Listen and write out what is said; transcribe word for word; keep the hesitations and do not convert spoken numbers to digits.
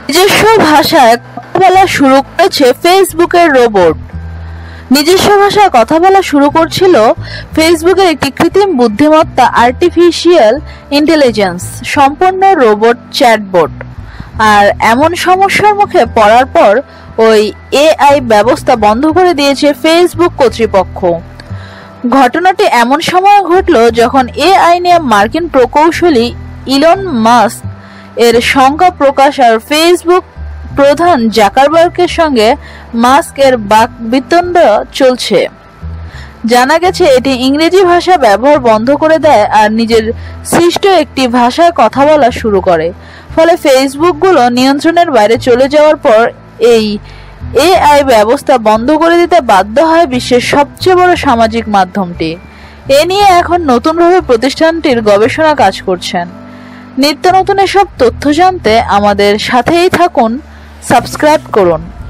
নিজস্ব ভাষায় কথা বলা শুরু করেছে ফেসবুকের রোবট। নিজস্ব ভাষায় কথা বলা শুরু করছিল ফেসবুকের একটি কৃত্রিম বুদ্ধিমত্তা আর্টিফিশিয়াল ইন্টেলিজেন্স সম্পন্ন রোবট চ্যাটবট। আর এমন সমস্যার মুখে পড়ার পর ওই এআই ব্যবস্থা বন্ধ করে দিয়েছে ফেসবুক কর্তৃপক্ষ। ঘটনাটি এমন সময় ঘটল যখন এআই নিয়ে মার্কিন প্রকৌশলী ইলন মাস্ক এর শঙ্কা প্রকাশ আর ফেসবুক প্রধান জাকারবার্গের সঙ্গে মাস্ক এর বাকবিতণ্ডা চলছে। জানা গেছে এটি ইংরেজি ভাষা ব্যবহার বন্ধ করে দেয় আর নিজের সৃষ্ট একটি ভাষায় কথা বলা শুরু করে। ফলে ফেসবুকগুলো নিয়ন্ত্রণের বাইরে চলে যাওয়ার পর এই এআই ব্যবস্থা বন্ধ করে দিতে বাধ্য হয় বিশ্বের সবচেয়ে বড় সামাজিক মাধ্যমটি। এ নিয়ে এখন নতুনভাবে প্রতিষ্ঠানটির গবেষণা কাজ করছেন। নিত্য নতুন এসব তথ্য জানতে আমাদের সাথেই থাকুন, সাবস্ক্রাইব করুন।